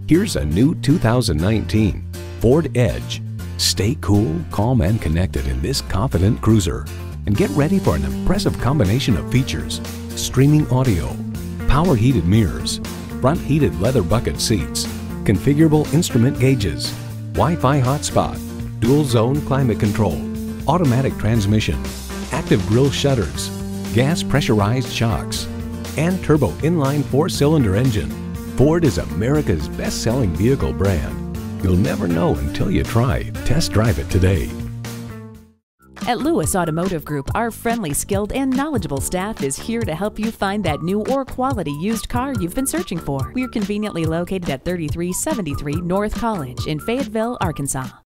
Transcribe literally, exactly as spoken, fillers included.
Here's a new two thousand nineteen Ford Edge. Stay cool, calm, and connected in this confident cruiser. And get ready for an impressive combination of features: streaming audio, power heated mirrors, front heated leather bucket seats, configurable instrument gauges, Wi-Fi hotspot, dual zone climate control, automatic transmission, active grille shutters, gas pressurized shocks, and turbo inline four-cylinder engine. Ford is America's best-selling vehicle brand. You'll never know until you try. Test drive it today. At Lewis Automotive Group, our friendly, skilled, and knowledgeable staff is here to help you find that new or quality used car you've been searching for. We're conveniently located at thirty-three seventy-three North College in Fayetteville, Arkansas.